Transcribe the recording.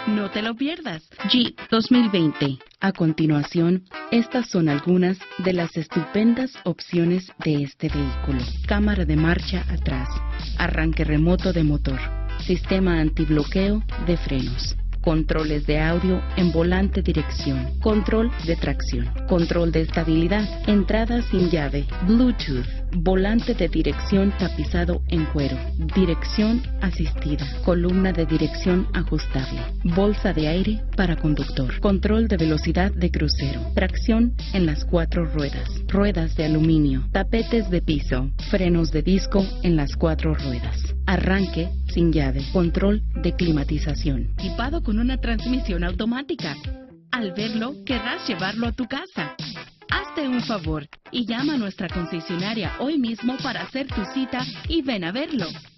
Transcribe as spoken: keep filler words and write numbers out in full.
No te lo pierdas. Jeep dos mil veinte. A continuación, estas son algunas de las estupendas opciones de este vehículo. Cámara de marcha atrás, arranque remoto de motor, sistema antibloqueo de frenos, controles de audio en volante dirección, control de tracción, control de estabilidad, entrada sin llave, Bluetooth, volante de dirección tapizado en cuero, dirección asistida, columna de dirección ajustable, bolsa de aire para conductor, control de velocidad de crucero, tracción en las cuatro ruedas, ruedas de aluminio, tapetes de piso, frenos de disco en las cuatro ruedas, arranque sin llave, control de climatización, equipado con una transmisión automática. Al verlo, querrás llevarlo a tu casa. Hazte un favor y llama a nuestra concesionaria hoy mismo para hacer tu cita y ven a verlo.